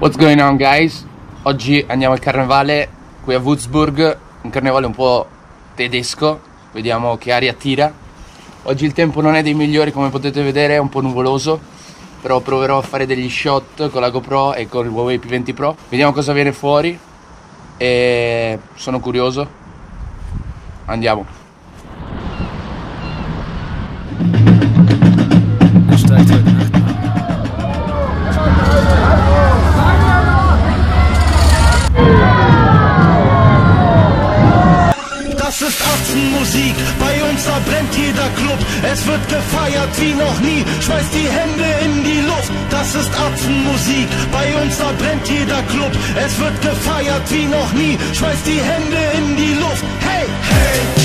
What's going on guys? Oggi andiamo al carnevale qui a Würzburg, un carnevale un po' tedesco, vediamo che aria tira. Oggi il tempo non è dei migliori, come potete vedere, è un po' nuvoloso, però proverò a fare degli shot con la GoPro e con il Huawei P20 Pro. Vediamo cosa viene fuori e sono curioso. Andiamo. Das ist Atzenmusik, bei uns da brennt jeder Club. Es wird gefeiert wie noch nie, schmeißt die Hände in die Luft. Das ist Atzenmusik, bei uns da brennt jeder Club. Es wird gefeiert wie noch nie, schmeißt die Hände in die Luft. Hey, hey!